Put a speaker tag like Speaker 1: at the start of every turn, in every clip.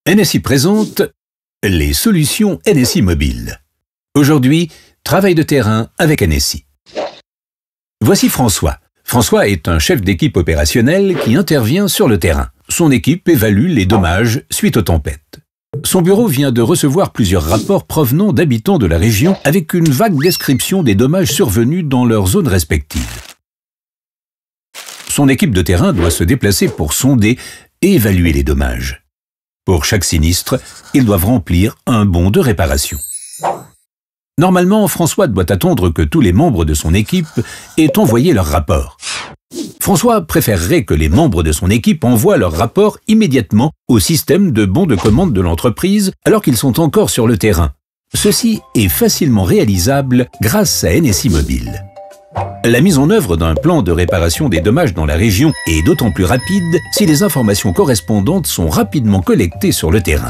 Speaker 1: NSI présente les solutions NSI Mobile. Aujourd'hui, travail de terrain avec NSI. Voici François. François est un chef d'équipe opérationnelle qui intervient sur le terrain. Son équipe évalue les dommages suite aux tempêtes. Son bureau vient de recevoir plusieurs rapports provenant d'habitants de la région avec une vague description des dommages survenus dans leurs zones respectives. Son équipe de terrain doit se déplacer pour sonder et évaluer les dommages. Pour chaque sinistre, ils doivent remplir un bon de réparation. Normalement, François doit attendre que tous les membres de son équipe aient envoyé leur rapport. François préférerait que les membres de son équipe envoient leur rapport immédiatement au système de bons de commande de l'entreprise alors qu'ils sont encore sur le terrain. Ceci est facilement réalisable grâce à NSI Mobile. La mise en œuvre d'un plan de réparation des dommages dans la région est d'autant plus rapide si les informations correspondantes sont rapidement collectées sur le terrain.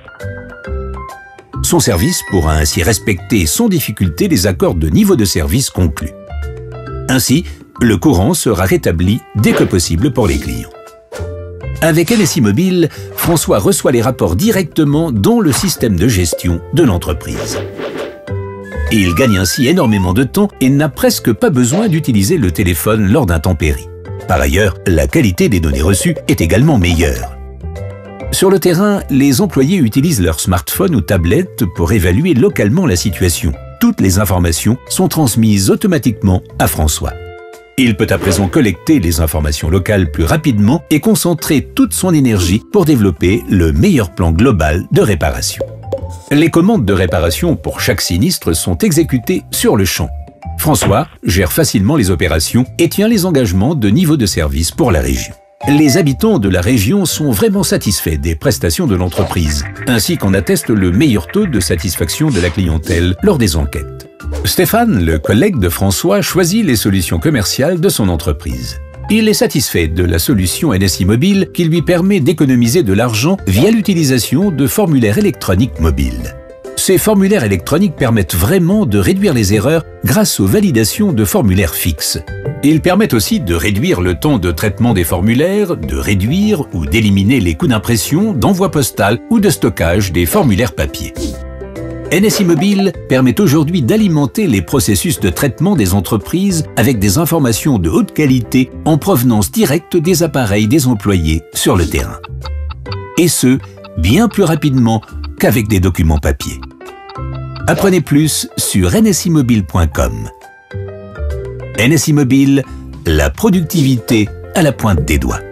Speaker 1: Son service pourra ainsi respecter sans difficulté les accords de niveau de service conclus. Ainsi, le courant sera rétabli dès que possible pour les clients. Avec NSI Mobile, François reçoit les rapports directement dans le système de gestion de l'entreprise. Il gagne ainsi énormément de temps et n'a presque pas besoin d'utiliser le téléphone lors d'intempéries. Par ailleurs, la qualité des données reçues est également meilleure. Sur le terrain, les employés utilisent leur smartphone ou tablette pour évaluer localement la situation. Toutes les informations sont transmises automatiquement à François. Il peut à présent collecter les informations locales plus rapidement et concentrer toute son énergie pour développer le meilleur plan global de réparation. Les commandes de réparation pour chaque sinistre sont exécutées sur le champ. François gère facilement les opérations et tient les engagements de niveau de service pour la région. Les habitants de la région sont vraiment satisfaits des prestations de l'entreprise, ainsi qu'en atteste le meilleur taux de satisfaction de la clientèle lors des enquêtes. Stéphane, le collègue de François, choisit les solutions commerciales de son entreprise. Il est satisfait de la solution NSI Mobile qui lui permet d'économiser de l'argent via l'utilisation de formulaires électroniques mobiles. Ces formulaires électroniques permettent vraiment de réduire les erreurs grâce aux validations de formulaires fixes. Ils permettent aussi de réduire le temps de traitement des formulaires, de réduire ou d'éliminer les coûts d'impression, d'envoi postal ou de stockage des formulaires papier. NSI Mobile permet aujourd'hui d'alimenter les processus de traitement des entreprises avec des informations de haute qualité en provenance directe des appareils des employés sur le terrain. Et ce, bien plus rapidement qu'avec des documents papier. Apprenez plus sur nsimobile.com. NSI Mobile, la productivité à la pointe des doigts.